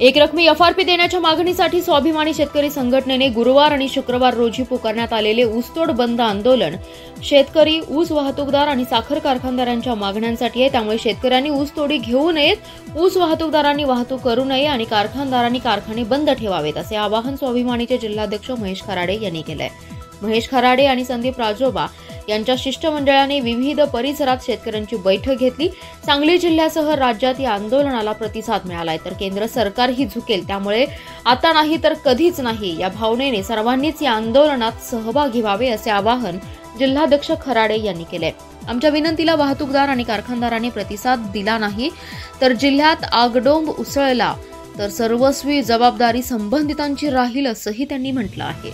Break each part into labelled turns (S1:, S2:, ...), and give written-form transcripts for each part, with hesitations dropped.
S1: एकरकमी एफआरपी देण्याच्या मागणीसाठी स्वाभिमानी शेतकरी संघटनेने गुरुवार आणि शुक्रवार रोजी पुकारण्यात आलेले ऊसतोड बंद आंदोलन शेतकरी, ऊस वाहतूकदार आणि साखर कारखानदारांच्या मागण्यांसाठी आहे। त्यामुळे शेतकऱ्यांनी ऊसतोडी घेऊ नयेत, ऊस वाहतूकदारांनी वाहतूक करू नये आणि कारखानदारांनी कारखाने बंद ठेवावेत असे आवाहन स्वाभिमानीचे जिल्हाध्यक्ष महेश खराडे यांनी केले। महेश खराडे आणि संदीप राजोबा यांच्या शिष्टमंडळाने विविध परिसरात शेतकऱ्यांची बैठक घेतली। सांगली जिल्ह्यासह राज्यात या आंदोलनाला प्रतिसाद मिळालाय, तर केंद्र सरकारही झुकेल, त्यामुळे आता नाही तर कधीच नाही या भावनेने सर्वांनीच या आंदोलनात सहभागी व्हावे असे आवाहन जिल्हाध्यक्ष खराडे यांनी केले। आमच्या विनंतीला वाहतूकदार आणि कारखानदारांनी प्रतिसाद दिला नाही तर जिल्ह्यात आगडोंब उसळला तर सर्वस्वी जबाबदारी संबंधितांची राहील असंही त्यांनी म्हटलं आहे।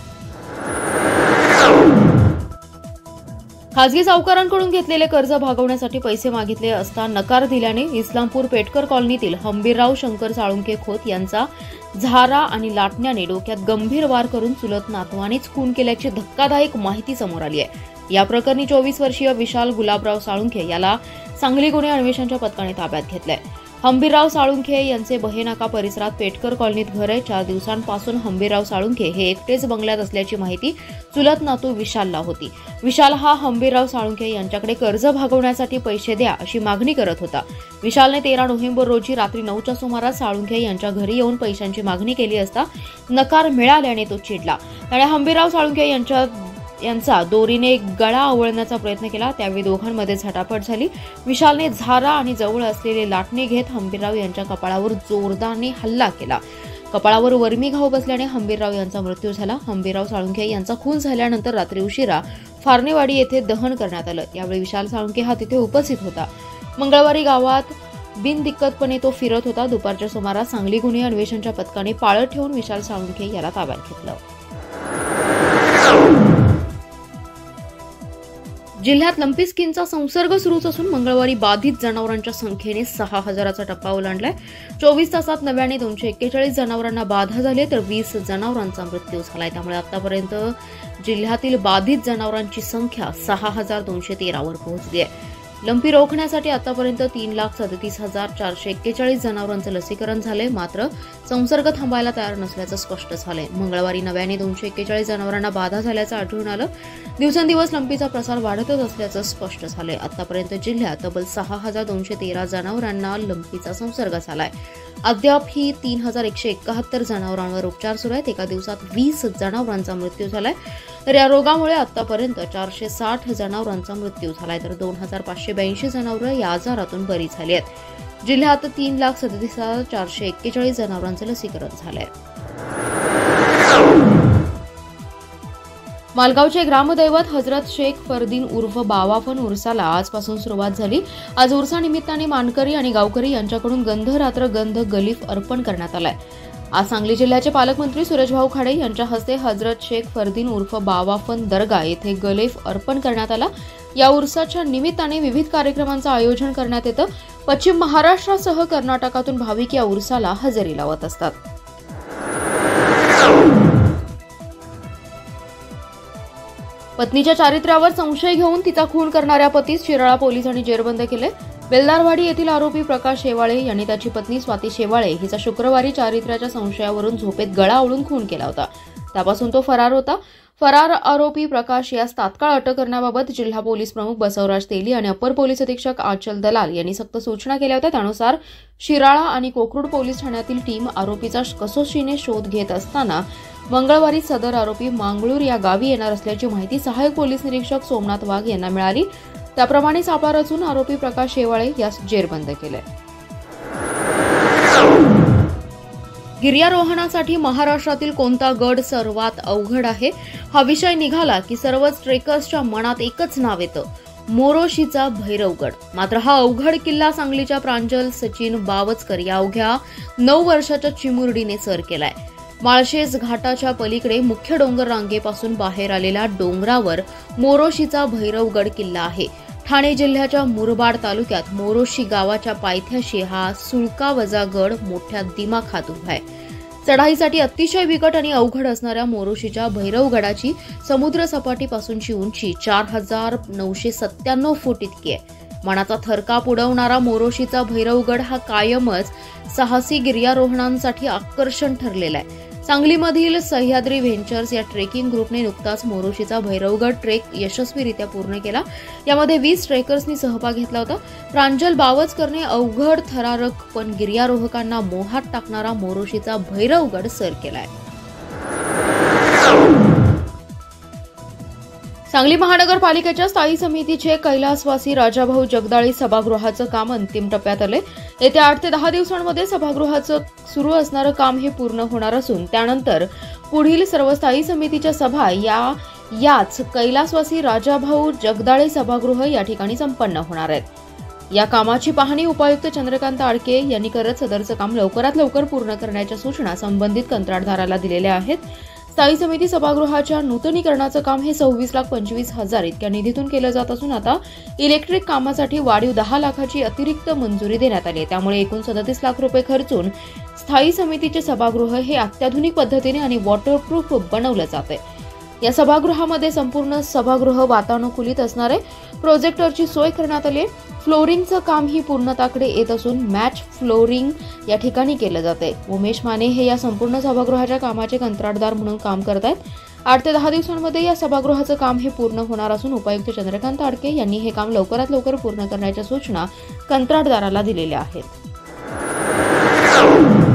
S1: खासगी सावकारांकडून घेतलेले कर्ज भागवण्यासाठी पैसे मागितले असता नकार दिल्याने इस्लामपूर पेटकर कॉलनीतील हंबीरराव शंकर साळुंखे खोत यांचा झारा आणि लाटण्याने डोक्यात गंभीर वार करून चुलत नातवानेच खून केल्याची धक्कादायक माहिती समोर आली आहे। या प्रकरणी 24 वर्षीय विशाल गुलाबराव साळुंखे याला सांगली गुन्हे अन्वेषणाच्या पथकाने ताब्यात घेतलंय। हंबीरराव साळुंखे यांचे बहेनाका परिसरात पेटकर कॉलनीत घर आहे। 4 दिवसांपासून हंबीरराव साळुंखे हे एकटेच बंगल्यात असल्याची माहिती चुलत नातू विशालला होती। विशाल हा हंबीरराव साळुंखे यांच्याकडे कर्ज भागवण्यासाठी पैसे द्या अशी मागणी करत होता। विशालने 13 नोव्हेंबर रोजी रात्री 9च्या सुमारास साळुंखे यांच्या घरी येऊन पैशांची मागणी केली असता नकार मिळाल्याने तो चिडला। त्याने हंबीरराव साळुंखे यांचा दोरीने गळा आवळण्याचा प्रयत्न केला, त्यावेळी दोघांमध्ये झटापट झाली। विशालने झारा आणि जवळ असलेले लाटणे घेत हंबीरराव यांच्या कपाळावर जोरदारने हल्ला केला। कपाळावर वर्मी घाव बसल्याने हंबीरराव यांचा मृत्यू झाला। हंबीरराव साळुंखे यांचा खून झाल्यानंतर रात्री उशिरा फारणेवाडी येथे दहन करण्यात आलं। यावेळी विशाल साळुंखे हा तिथे उपस्थित होता। मंगळवारी गावात बिनदिक्कतपणे तो फिरत होता। दुपारच्या सुमारास सांगली गुन्हे अन्वेषणाच्या पथकाने पाळत ठेवून विशाल साळुंखे याला ताब्यात घेतलं। जिल्ह्यात लंपी स्किनचा संसर्ग सुरूच असून मंगळवारी बाधित जनावरांच्या संख्येने 6000चा टप्पा ओलांडलाय। 24 तासात नव्याने 241 जनावरांना बाधा झाली तर 20 जनावरांचा मृत्यू झालाय। त्यामुळे आतापर्यंत जिल्ह्यातील बाधित जनावरांची संख्या 6213 वर पोहोचली आहे। लंपी रोखण्यासाठी आतापर्यंत 3,37,441 जनावरांचं लसीकरण झालंय, मात्र संसर्ग थांबायला तयार नसल्याचं स्पष्ट झालंय। मंगळवारी नव्याने 241 जनावरांना बाधा झाल्याचं आढळून आलं। दिवसेंदिवस लंपीचा प्रसार वाढतच असल्याचं स्पष्ट झालंय। आतापर्यंत जिल्ह्यात तब्बल 6213 जनावरांना लंपीचा संसर्ग झालाय। अद्याप ही 3171 जनावरांवर उपचार सुरू आहेत। एका दिवसात 20 जनावरांचा मृत्यू झालाय, तर या रोगामुळे आतापर्यंत 460 जनावरांचा मृत्यू झालाय, तर 2582 जनावरं या आजारातून बरी झाली आहेत। जिल्ह्यात 3,37,441 जनावरांचं लसीकरण झालंय। मालगावचे ग्रामदैवत हजरत शेख फरदीन उर्फ बावाफन उर्साला आजपासून सुरुवात झाली। आज उर्सानिमित्ताने मानकरी आणि गावकरी यांच्याकडून गंधरात्र गंध गलीफ अर्पण करण्यात आलाय। आज सांगली जिल्ह्याचे पालकमंत्री सुरेशभाऊ खाडे यांच्या हस्ते हजरत शेख फरदीन उर्फ बावाफन दर्गा येथे गलेफ अर्पण करण्यात आला। या उर्साच्या निमित्ताने विविध कार्यक्रमांचं आयोजन करण्यात येतं। पश्चिम महाराष्ट्रासह कर्नाटकातून भाविक या उर्साला हजेरी लावत असतात। पत्नीच्या चारित्र्यावर संशय घेऊन तिचा खून करणाऱ्या पतीस शिराळा पोलिसांनी जेरबंद केले। बेलदारवाडी येथील आरोपी प्रकाश शेवाळे यांनी त्याची पत्नी स्वाती शेवाळे हिचा शुक्रवारी चारित्र्याच्या संशयावरून झोपेत गळा आवळून खून केला होता। त्यापासून तो फरार होता। फरार आरोपी प्रकाश यास तात्काळ अटक करण्याबाबत जिल्हा पोलीस प्रमुख बसवराज तेली आणि अपर पोलीस अधीक्षक आचल दलाल यांनी सक्त सूचना केल्या होत्या। त्यानुसार शिराळा आणि कोकरूड पोलीस ठाण्यातील टीम आरोपीचा कसोशीने शोध घेत असताना मंगळवारी सदर आरोपी मांगळूर या गावी येणार असल्याची माहिती सहाय्यक पोलीस निरीक्षक सोमनाथ वाघ यांना मिळाली। त्याप्रमाणे सापळा रचून आरोपी प्रकाश शेवाळे यास जेरबंद केले। गिर्यारोहणासाठी महाराष्ट्रातील कोणता गड सर्वात अवघड आहे हा विषय निघाला की सर्वच ट्रेकर्सच्या मनात एकच नाव येतं, मोरोशीचा भैरवगड। मात्र हा अवघड किल्ला सांगलीच्या प्रांजल सचिन बावचकर या अवघ्या 9 वर्षाच्या चिमुरडीने सर केलाय। माळशेज घाटाच्या पलीकडे मुख्य डोंगर रांगेपासून बाहेर आलेल्या डोंगरावर मोरोशीचा भैरवगड किल्ला आहे। ठाणे जिल्ह्याच्या मुरबाड तालुक्यात मोरोशी गावाच्या पायथ्याशी हा सुळकावजा गड मोठ्या दिमाखात उभा आहे। चढाईसाठी अतिशय बिकट आणि अवघड असणाऱ्या मोरोशीच्या भैरवगडाची समुद्र सपाटीपासूनची उंची 4,997 फूट इतकी आहे। मनाचा थरकाप उडवणारा मोरोशीचा भैरवगड हा कायमच साहसी गिर्यारोहणांसाठी आकर्षण ठरलेला आहे. सांगलीमधील सह्याद्री व्हेंचर्स या ट्रेकिंग ग्रुपने नुकताच मोरोशीचा भैरवगड ट्रेक यशस्वीरित्या पूर्ण केला. यामध्ये 20 ट्रेकर्सनी सहभाग घेतला होता. प्रांजल बावचकरने अवघड थरारक पण गिर्यारोहकांना मोहात टाकणारा मोरोशीचा भैरवगड सर केलाय. सांगली महानगरपालिकेच्या स्थायी समितीचे कैलासवासी राजाभाऊ जगदाळे सभागृहाचं काम अंतिम टप्प्यात आले. येत्या 8 ते 10 दिवसांमध्ये सभागृहाचं सुरू असणारं काम हे पूर्ण होणार असून त्यानंतर पुढील सर्व स्थायी समितीच्या सभा याच कैलासवासी राजाभाऊ जगदाळे सभागृह या ठिकाणी संपन्न होणार आहेत. या कामाची पाहणी उपायुक्त चंद्रकांत आडके यांनी करत सदरचं काम लवकरात लवकर पूर्ण करण्याच्या सूचना संबंधित कंत्राटदाराला दिलेल्या आहेत. स्थायी समिती सभागृहाच्या नूतनीकरणाचं काम हे 26,25,000 इतक्या निधीतून केलं जात असून आता इलेक्ट्रिक कामासाठी वाढीव 10 लाखाची अतिरिक्त मंजुरी देण्यात आली. त्यामुळे एकूण 37 लाख रुपये खर्चून स्थायी समितीचे सभागृह हे अत्याधुनिक पद्धतीने आणि वॉटरप्रूफ बनवलं जात आहे. या सभागृहामध्ये संपूर्ण सभागृह वातानुकूलित असणारे प्रोजेक्टरची सोय करण्यात आली आहे. फ्लोरिंगचं कामही पूर्णताकडे येत असून मॅच फ्लोरिंग या ठिकाणी केलं जाते. उमेश माने हे या संपूर्ण सभागृहाच्या कामाचे कंत्राटदार म्हणून काम करत आहेत. 8 ते 10 दिवसांमध्ये या सभागृहाचं काम हे पूर्ण होणार असून उपायुक्त चंद्रकांत आडके यांनी हे काम लवकरात लवकर पूर्ण करण्याच्या सूचना कंत्राटदाराला दिलेल्या आहेत.